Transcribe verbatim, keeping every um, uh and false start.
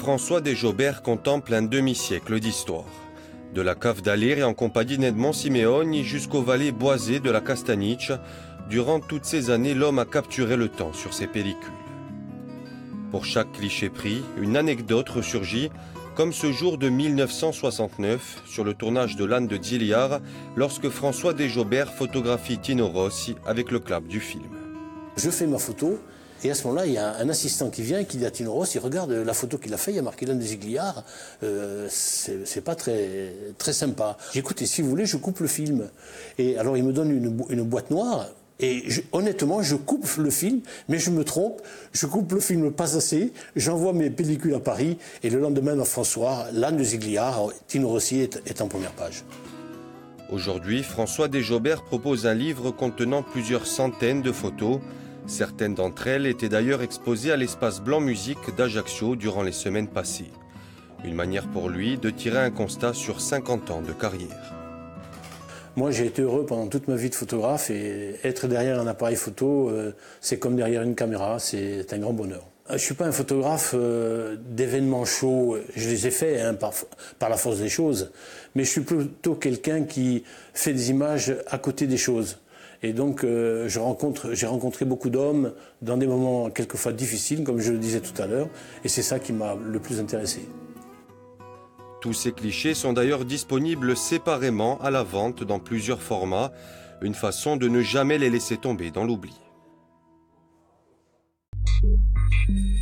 François Desjobert contemple un demi-siècle d'histoire. De la cave d'Alire et en compagnie d'Edmond Simeoni jusqu'aux vallées boisées de la Castaniche, durant toutes ces années, l'homme a capturé le temps sur ses pellicules. Pour chaque cliché pris, une anecdote ressurgit, comme ce jour de mille neuf cent soixante-neuf, sur le tournage de l'Âne de Diliar, lorsque François Desjobert photographie Tino Rossi avec le clap du film. Je fais ma photo, et à ce moment-là, il y a un assistant qui vient et qui dit à Tino Rossi, regarde la photo qu'il a fait, il y a marqué l'Âne des Igliards, euh, c'est pas très, très sympa. J'écoute, et si vous voulez, je coupe le film. Et alors, il me donne une, une boîte noire, et je, honnêtement, je coupe le film, mais je me trompe, je coupe le film pas assez, j'envoie mes pellicules à Paris, et le lendemain, dans François, l'Âne des Igliards, Tino Rossi est, est en première page. Aujourd'hui, François Desjobert propose un livre contenant plusieurs centaines de photos. Certaines d'entre elles étaient d'ailleurs exposées à l'espace Blanc Musique d'Ajaccio durant les semaines passées. Une manière pour lui de tirer un constat sur cinquante ans de carrière. Moi, j'ai été heureux pendant toute ma vie de photographe et être derrière un appareil photo, euh, c'est comme derrière une caméra, c'est un grand bonheur. Je ne suis pas un photographe euh, d'événements chauds, je les ai faits hein, par, par la force des choses, mais je suis plutôt quelqu'un qui fait des images à côté des choses. Et donc, euh, je rencontre, j'ai rencontré beaucoup d'hommes dans des moments quelquefois difficiles, comme je le disais tout à l'heure, et c'est ça qui m'a le plus intéressé. Tous ces clichés sont d'ailleurs disponibles séparément à la vente dans plusieurs formats, une façon de ne jamais les laisser tomber dans l'oubli.